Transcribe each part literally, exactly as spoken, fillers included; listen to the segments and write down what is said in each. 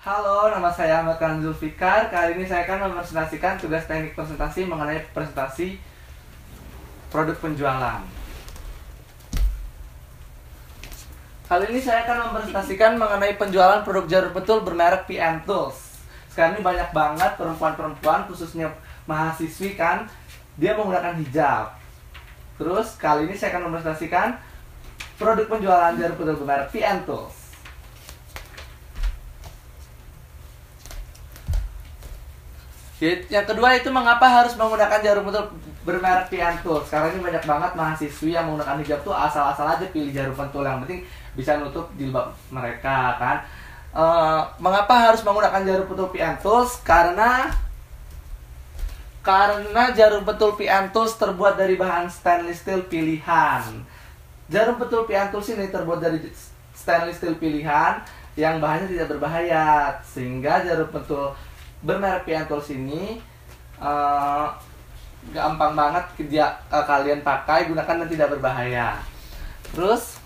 Halo, nama saya Ahmad Khan Zulfikar. Kali ini saya akan mempresentasikan tugas teknik presentasi mengenai presentasi produk penjualan. Kali ini saya akan mempresentasikan mengenai penjualan produk jarum pentul bermerek P M Tools. Sekarang ini banyak banget perempuan-perempuan, khususnya mahasiswi kan, dia menggunakan hijab. Terus kali ini saya akan mempresentasikan produk penjualan jarum pentul bermerek P M Tools. Yang kedua itu mengapa harus menggunakan jarum pentul bermerek P M Tools. Karena ini banyak banget mahasiswi yang menggunakan hijab tuh asal-asal aja pilih jarum pentul, yang penting bisa nutup jilbab mereka kan. E, mengapa harus menggunakan jarum pentul P M Tools? Karena karena jarum pentul P M Tools terbuat dari bahan stainless steel pilihan. Jarum pentul P M Tools ini terbuat dari stainless steel pilihan yang bahannya tidak berbahaya, sehingga jarum pentul bermerek P M Tools ini uh, gampang banget kerja, uh, kalian pakai, gunakan dan tidak berbahaya. Terus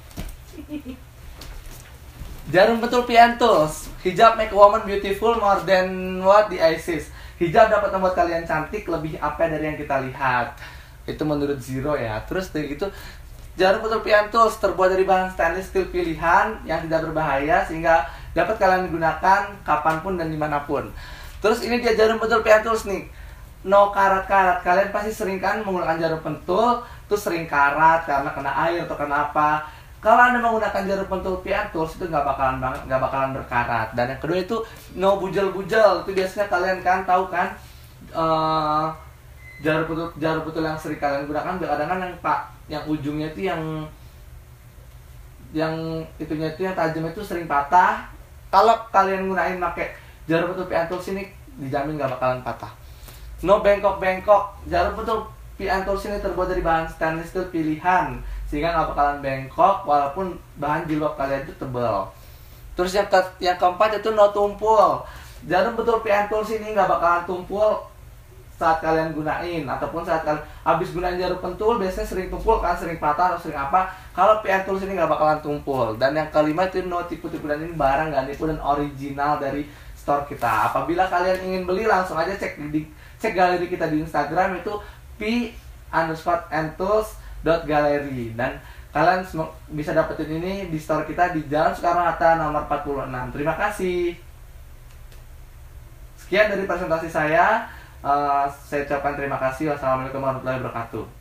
jarum pentul P M Tools, hijab make a woman beautiful more than what the eye sees. Hijab dapat membuat kalian cantik lebih apa dari yang kita lihat. Itu menurut Zero ya. Terus dari itu, jarum pentul P M Tools terbuat dari bahan stainless steel pilihan yang tidak berbahaya, sehingga dapat kalian gunakan kapanpun dan dimanapun. Terus ini dia jarum pentul P M Tools nih, no karat-karat. Kalian pasti sering kan menggunakan jarum pentul terus sering karat karena kena air atau kena apa. Kalau Anda menggunakan jarum pentul P M Tools itu nggak bakalan banget nggak bakalan berkarat. Dan yang kedua itu no bujel-bujel. Itu biasanya kalian kan tahu kan, uh, jarum pentul jarum pentul yang sering kalian gunakan kadang-kadang yang pak yang ujungnya itu yang yang itunya itu yang tajam itu sering patah. Kalau kalian gunain pakai jarum pentul P M Tools ini dijamin gak bakalan patah. No bengkok-bengkok. Jarum pentul P M Tools ini terbuat dari bahan stainless steel pilihan, sehingga gak bakalan bengkok walaupun bahan jilbab kalian itu tebal. Terus yang, ke yang keempat itu no tumpul. Jarum pentul P M Tools ini gak bakalan tumpul saat kalian gunain, ataupun saat kalian habis gunain jarum pentul biasanya sering tumpul kan, sering patah atau sering apa. Kalau P M Tools ini nggak bakalan tumpul. Dan yang kelima itu no tipu-tipu, dan ini barang nggak nipu dan original dari store kita. Apabila kalian ingin beli langsung aja cek di cek galeri kita di Instagram, itu p underscore mtools dot gallery, dan kalian bisa dapetin ini di store kita di Jalan Soekarno-Hatta nomor empat puluh enam. Terima kasih. Sekian dari presentasi saya. Uh, saya ucapkan terima kasih. Wassalamualaikum warahmatullahi wabarakatuh.